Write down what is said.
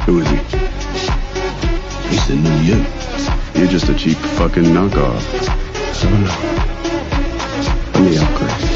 Who is he? He's the new you. You're just a cheap fucking knockoff. So no. Let me upgrade.